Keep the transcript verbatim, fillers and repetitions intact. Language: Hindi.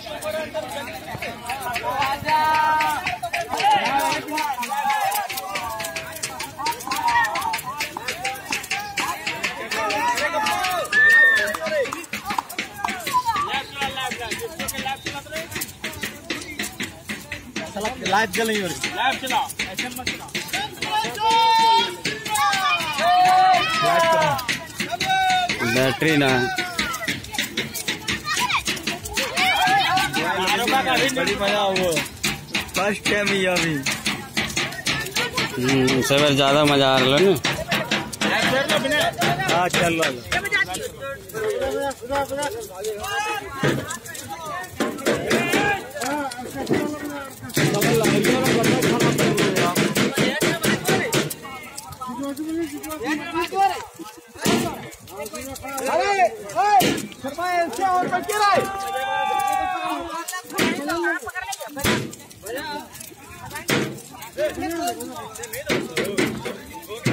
लाइव चल रही है, लाइव चलाओ, ऐसे मत चलाओ। बैटरी ना बड़ी मजा वो फर्स्ट टाइम ही अभी सवेर ज्यादा मजा आ रहा है ना। हाँ चल रहा है।